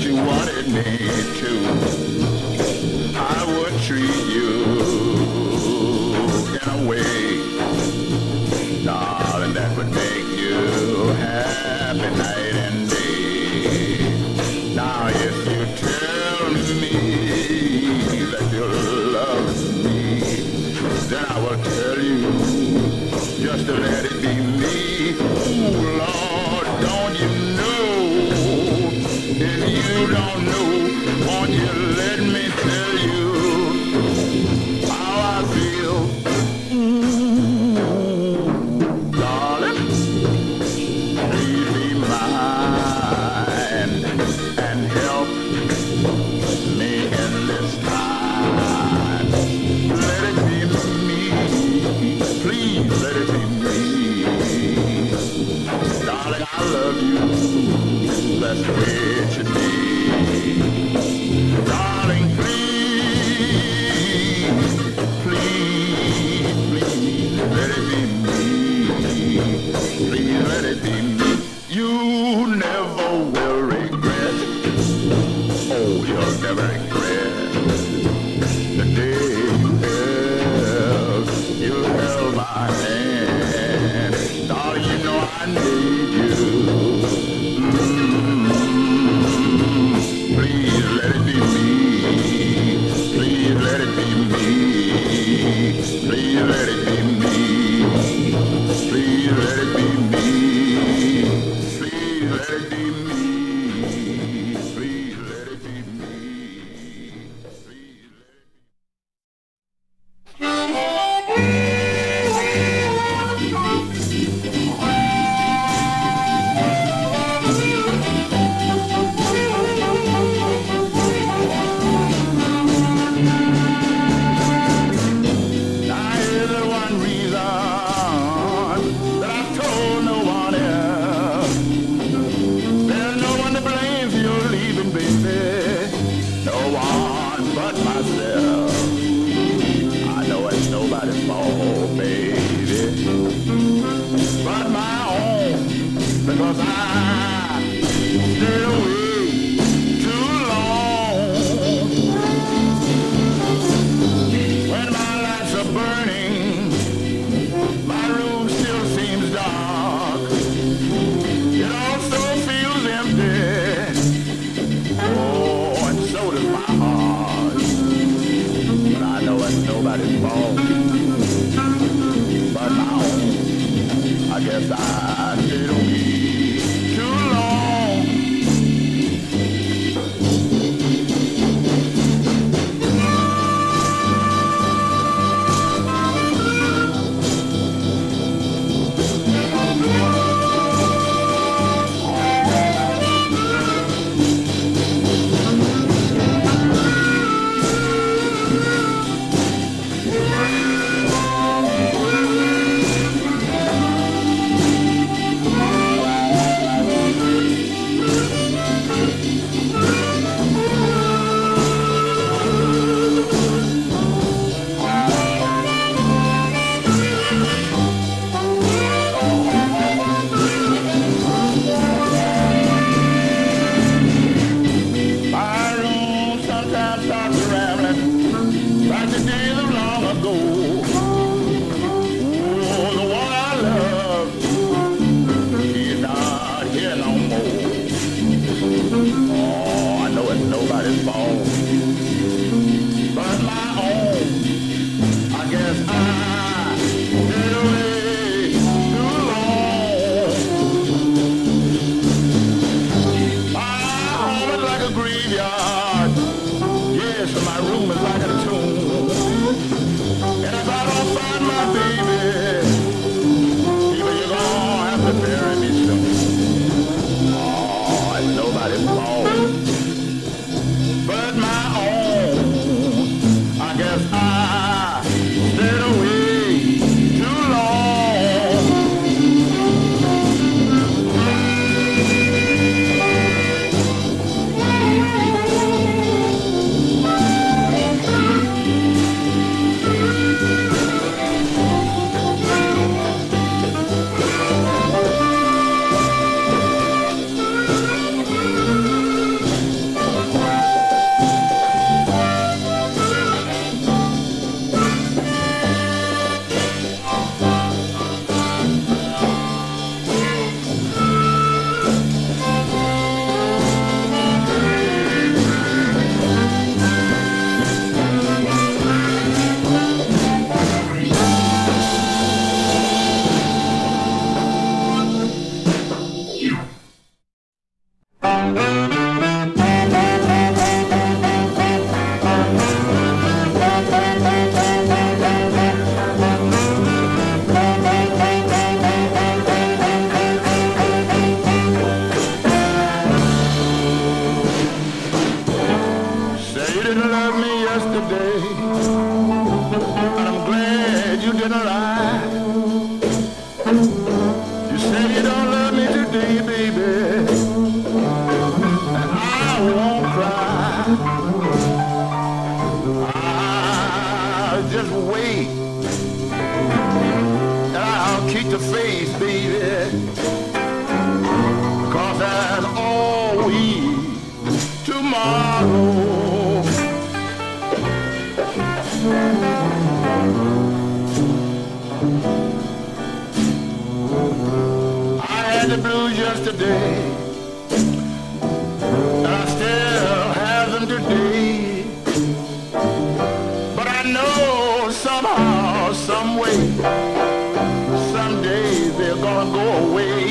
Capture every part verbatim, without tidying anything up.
you wanted me to, I would treat you in a way, darling, that would make you happy night and day. Now if you tell me that you love me, then I will tell you just to let it be me. Ooh, Lord, don't you know? If you don't know, won't you let me tell you how I feel? Ooh, darling, please be mine and help me in this time. Let it be me, please let it be me. Darling, I love you, that's the way it should be. Darling, please, please, please, let it be me. Please let it be me. You never will regret, oh, you'll never regret the day you held, you held my hand. Darling, you know I need you. Mm-hmm. Please let it be me. Please let it be me. Please let it be me. Please let it be me. Please let it be me. Please let it be me. Please let it be because I stayed away too long. When my lights are burning, my room still seems dark. It also feels empty. Oh, and so does my heart. But I know it's nobody's fault but my own. I guess I stayed away too long. Cause there's always tomorrow. I had the blues yesterday, and I still have them today. But I know somehow, some way, someday they're gonna go away.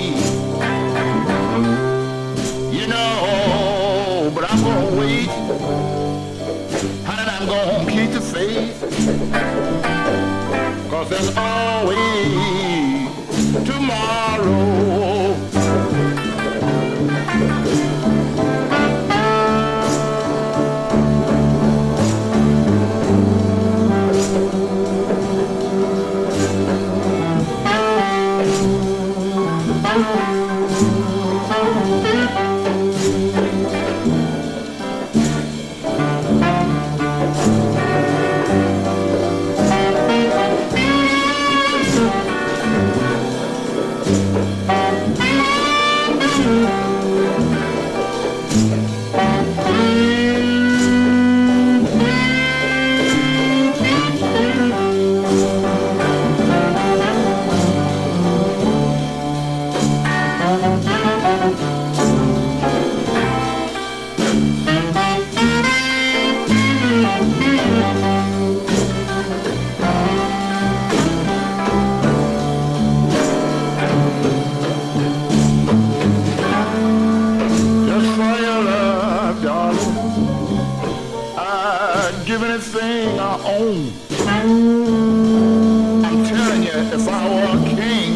You know, but I'm gonna wait, and I'm gonna keep the faith. Cause there's always tomorrow. Give anything I own. I'm telling you, if I were a king,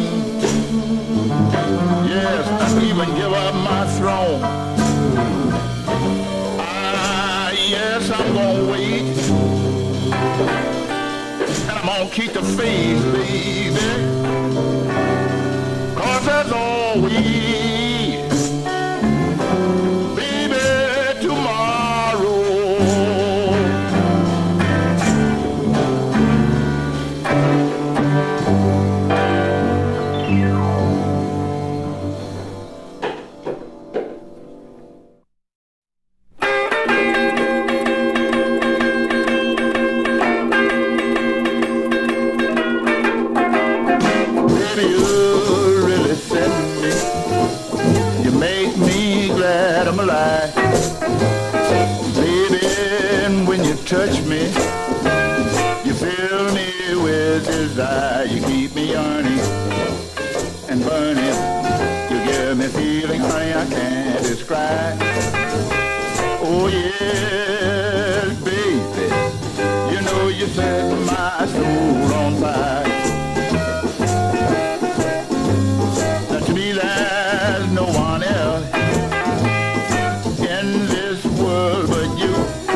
yes, I'd even give up my throne. Ah, yes, I'm gonna wait, and I'm gonna keep the faith, baby, cause there's always, baby, tomorrow. I'm alive, baby, and when you touch me, you fill me with desire. You keep me yearning and burning. You give me feeling, honey, I can't describe. Oh yes, baby, you know you set my soul on fire. Now to me there's no one else in this world but you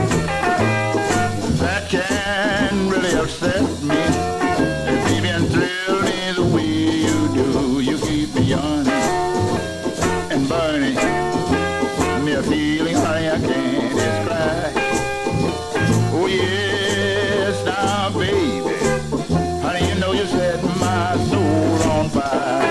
that can really upset me, and baby, and thrill me the way you do. You keep me yearning and burning, me a feeling, honey, I can't describe. Oh yes, now baby, honey, you know you set my soul on fire.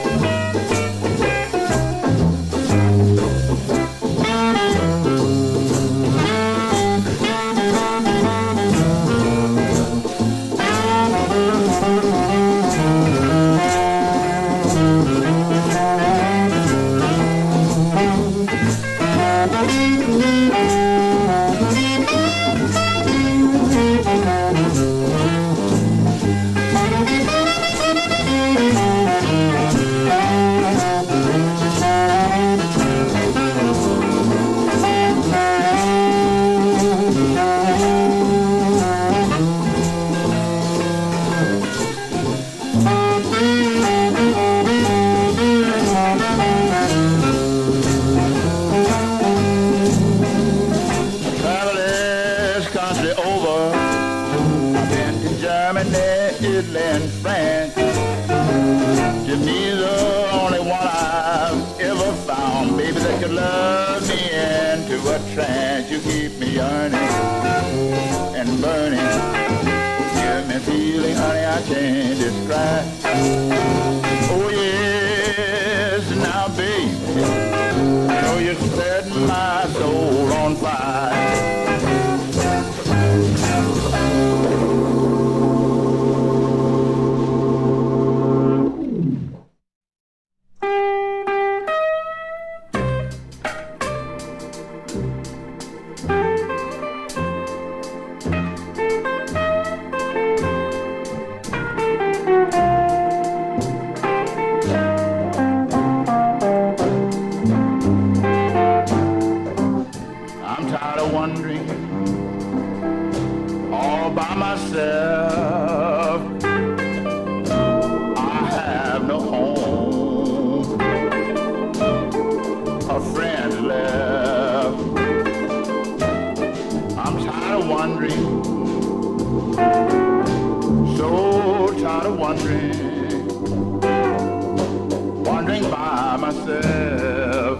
Italy and France. You're the only one I've ever found, baby, that could love me into a trance. You keep me yearning and burning, give me feeling, honey, I can't describe. Oh yeah, myself.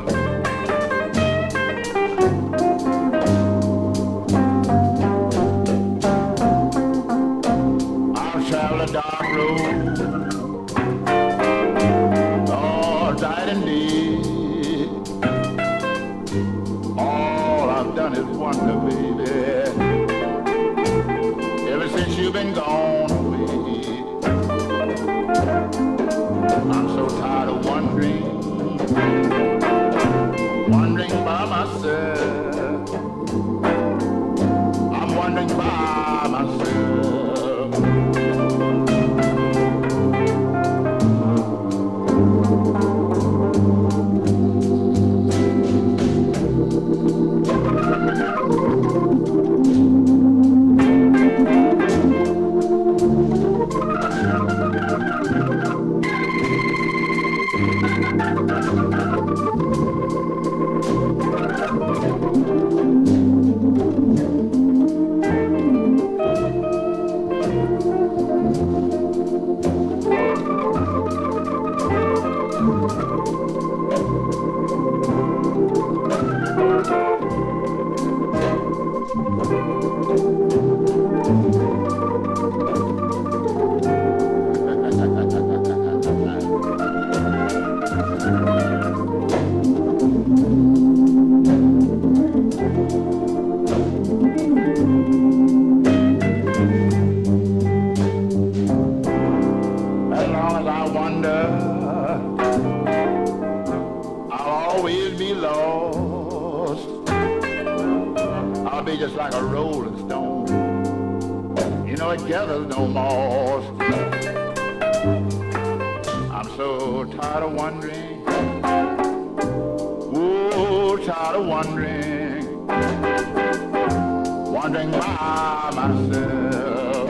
I'll travel a dark road all night and day. All I've done is wonder, baby, ever since you've been gone away. I'm so tired of wondering, wondering by myself. I'm wondering by myself. Just like a rolling stone, you know, it gathers no more. I'm so tired of wondering, oh, tired of wondering, wondering by myself.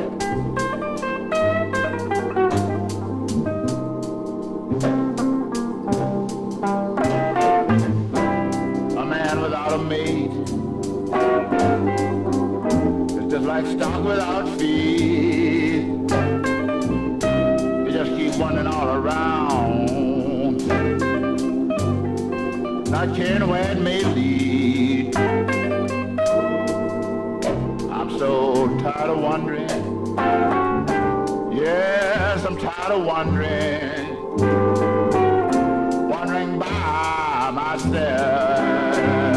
A man without a mate, just like stock without feed. You just keep wandering all around, not caring where it may lead. I'm so tired of wondering. Yes, I'm tired of wondering, wondering by myself.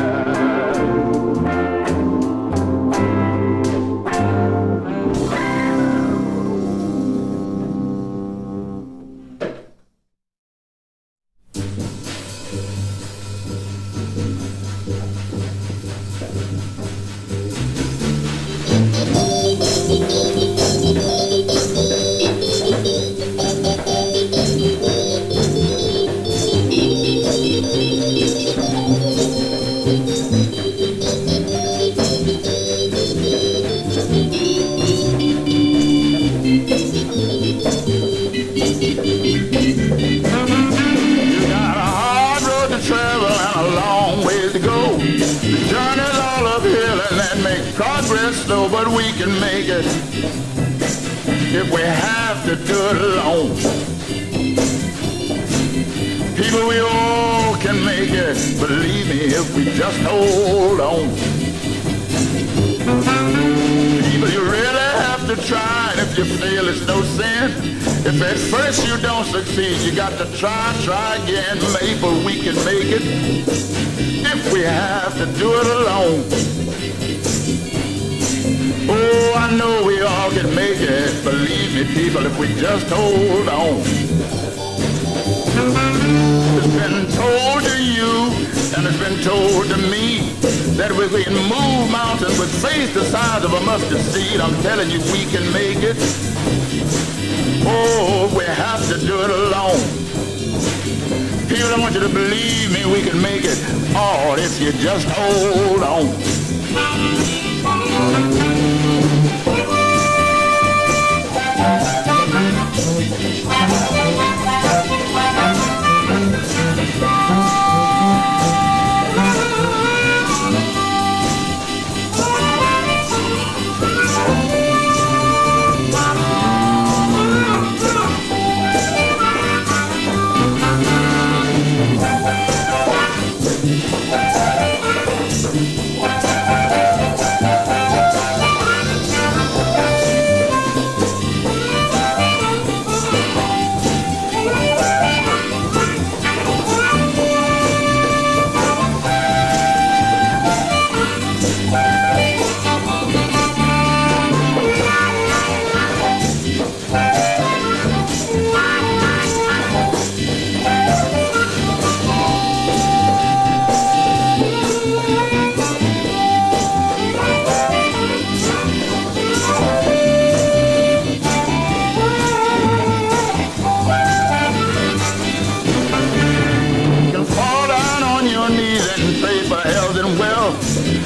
Slow, but we can make it if we have to do it alone. People, we all can make it, believe me, if we just hold on. People, you really have to try, and if you fail, it's no sin. If at first you don't succeed, you got to try, try again. Maybe we can make it if we have to do it alone. Oh, I know we all can make it, believe me, people, if we just hold on. It's been told to you, and it's been told to me, that we can move mountains with faith the size of a mustard seed. I'm telling you, we can make it. Oh, we have to do it alone. People, I want you to believe me, we can make it. Oh, if you just hold on.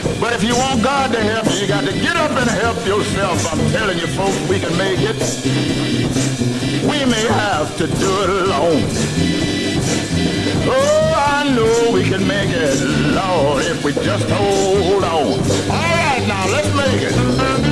But if you want God to help you, you got to get up and help yourself. I'm telling you, folks, we can make it. We may have to do it alone. Oh, I know we can make it, Lord, if we just hold on. All right, now, let's make it.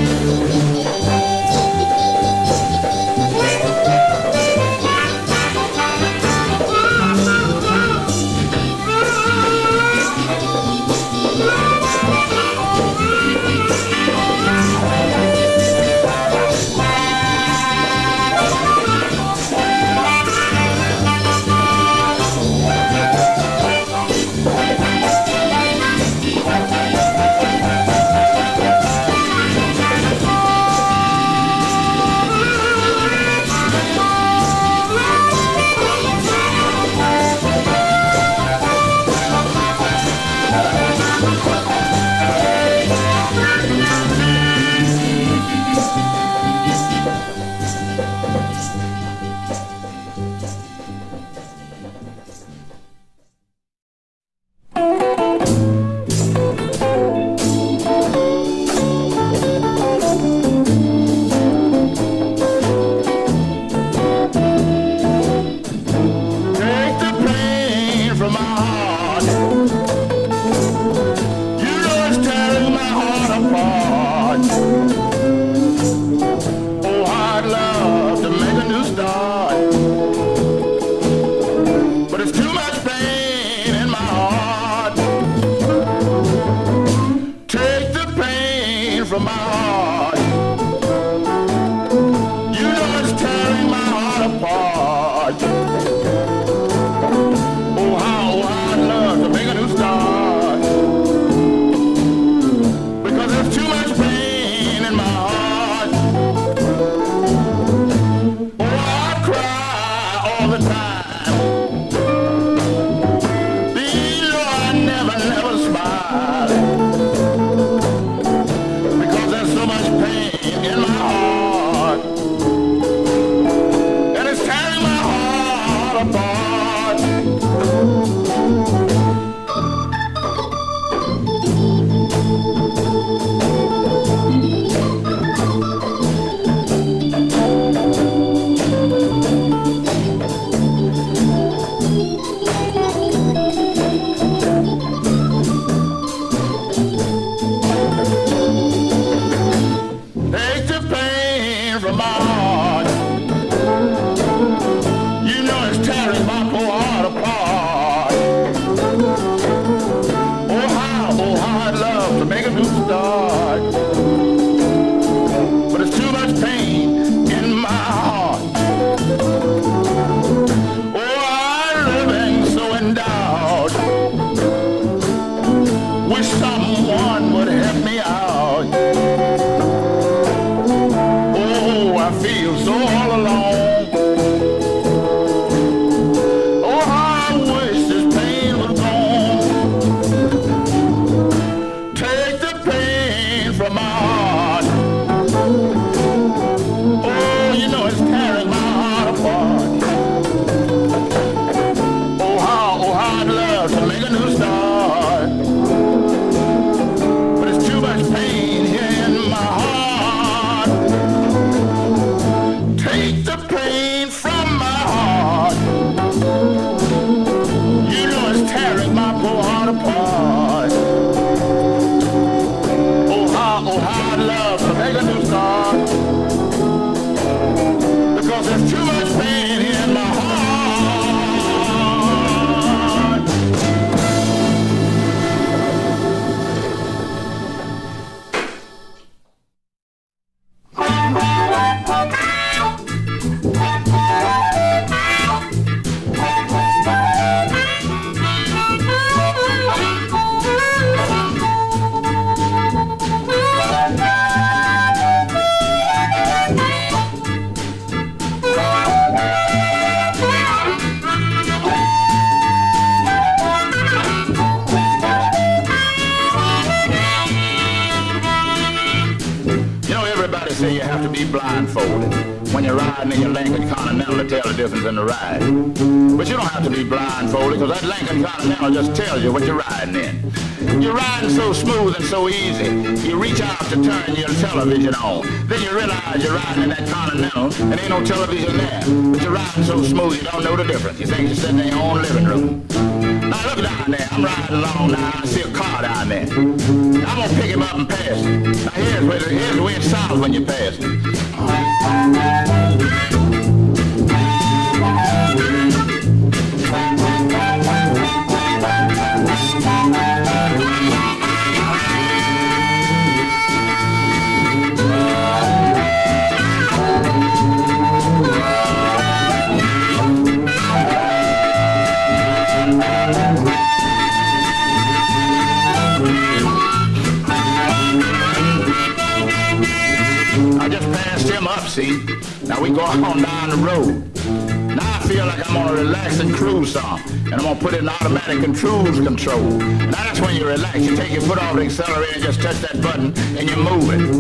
say you have to be blindfolded when you're riding in your Lincoln Continental to tell the difference in the ride. But you don't have to be blindfolded, because that Lincoln Continental just tells you what you're riding in. You're riding so smooth and so easy. You reach out to turn your television on. Then you realize you're riding in that Continental and ain't no television there. But you're riding so smooth you don't know the difference. You think you're sitting in your own living room. Now look down there. I'm riding along now. I see a car down there. I'm gonna pick him up and pass it. Now here's where, here's the way it sounds when you pass it. See? Now we go on down the road. Now I feel like I'm on a relaxing cruise song, and I'm gonna put it in automatic and cruise control. Now that's when you relax. You take your foot off the accelerator and just touch that button, and you move it.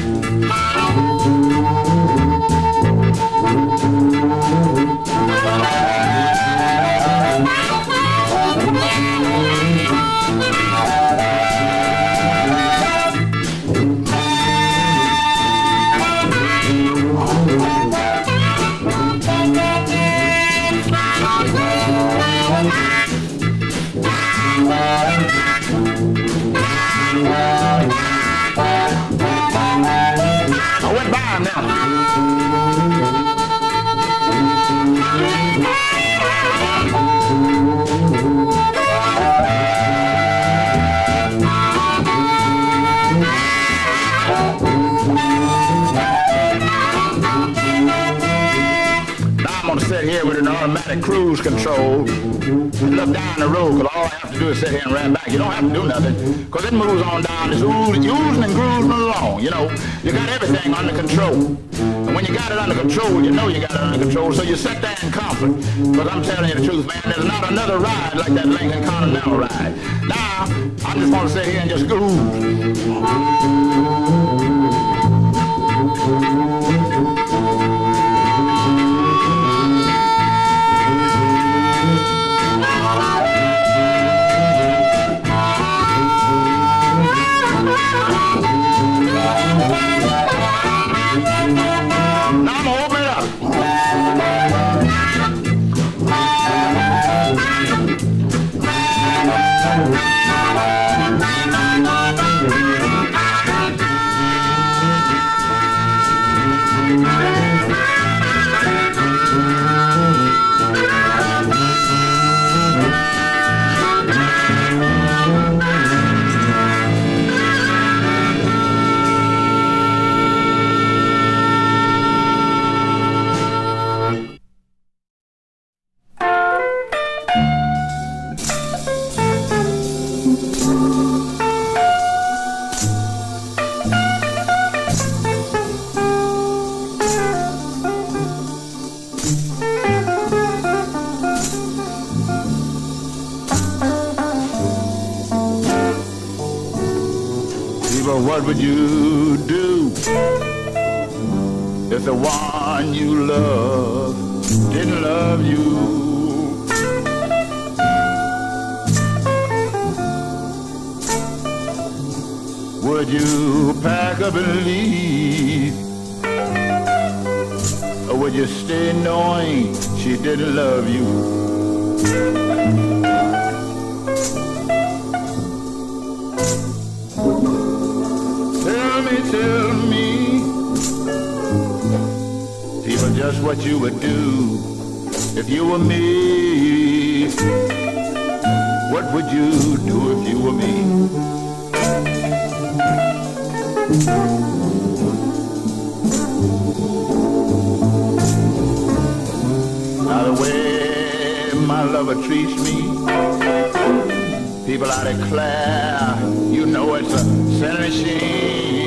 I went by him now. Sit here with an automatic cruise control and look down the road, because all I have to do is sit here and run back. You don't have to do nothing, because it moves on down. It's oozing, oozing and grooving along, you know. You got everything under control. And when you got it under control, you know you got it under control, so you sit there in comfort. Because I'm telling you the truth, man, there's not another ride like that Lincoln Continental ride. Now, I'm just going to sit here and just groove. What would you do if the one you love didn't love you? Would you pack up and leave? Or would you stay knowing she didn't love you? Tell me, people, just what you would do if you were me. What would you do if you were me? Now the way my lover treats me, people, I declare, you know it's a sin machine.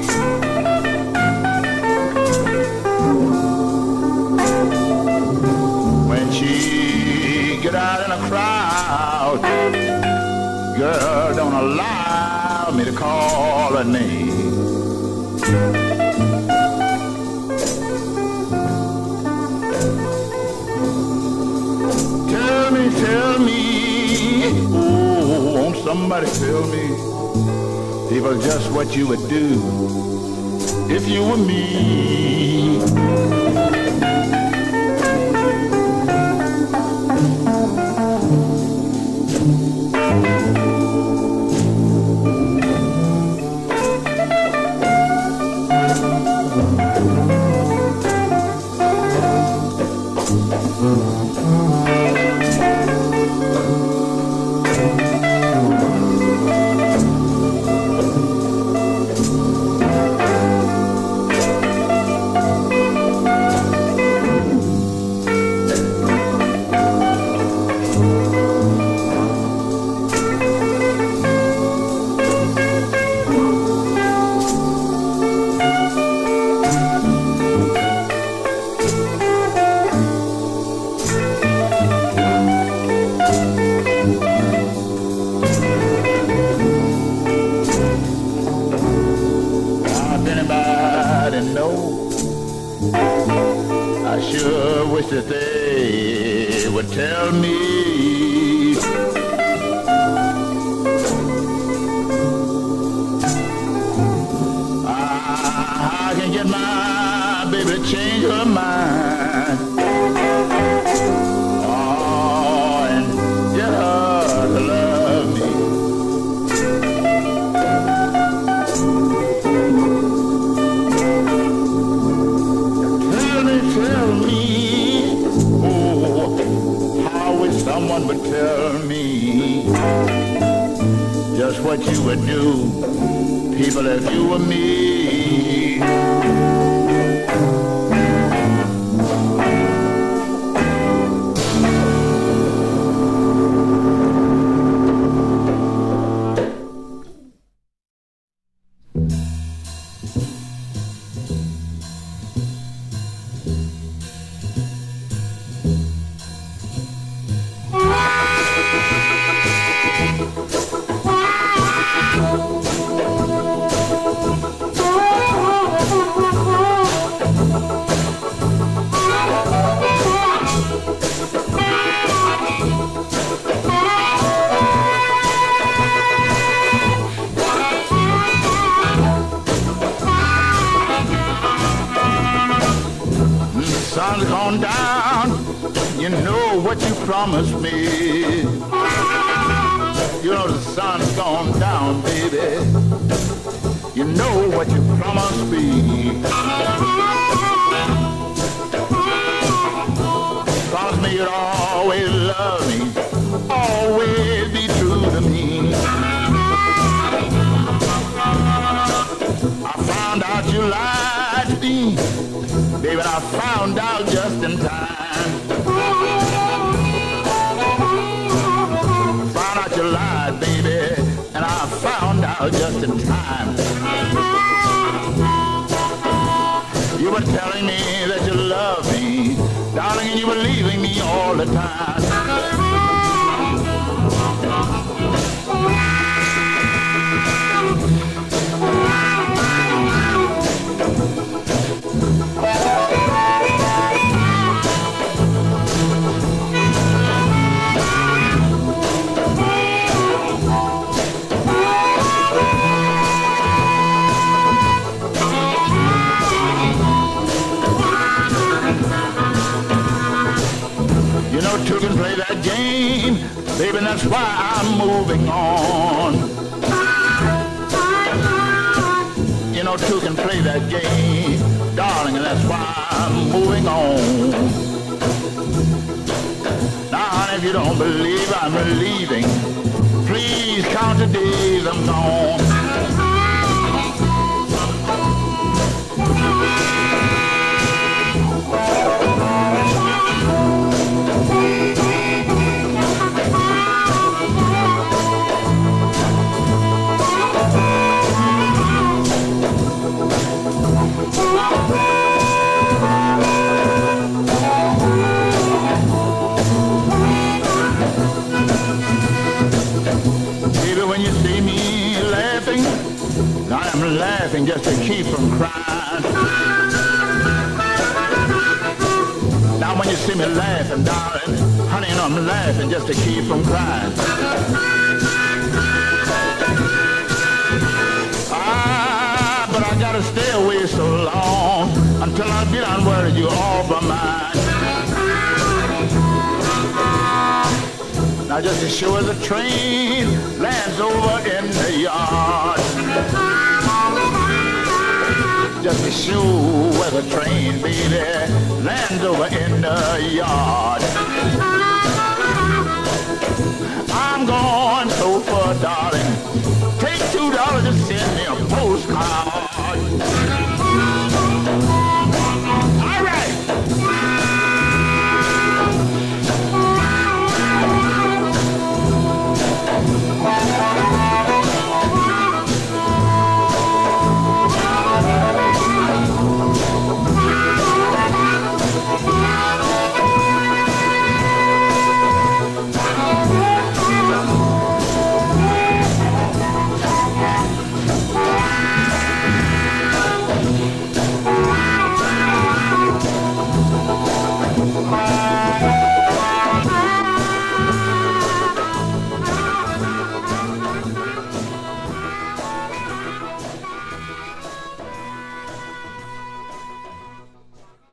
When she get out in a crowd, girl, don't allow me to call her name. Tell me, tell me, oh, won't somebody tell me, people, just what you would do if you were me. That they would tell me I, I can get my baby to change her mind, oh, and get her to love me. Tell me, tell me, someone would tell me just what you would do, people, if you were me. Sun's gone down, you know what you promised me. You know the sun's gone down, baby. You know what you promised me. Promise me you'd always love me, always be true to me. I found out you lied to me, baby, I found out just in time. Found out you lied, baby, and I found out just in time. You were telling me that you loved me, darling, and you were leaving me all the time. Two can play that game, baby, and that's why I'm moving on. You know, two can play that game, darling, and that's why I'm moving on. Now, honey, if you don't believe I'm leaving, please count the days I'm gone. I'm laughing just to keep from crying. Now when you see me laughing, darling, honey, you know I'm laughing just to keep from crying. so long until I get on worried you all by mine. Now just as sure as a train lands over in the yard, just as sure as a train, baby, lands over in the yard. I'm going so far, darling. Take two dollars to send me a postcard.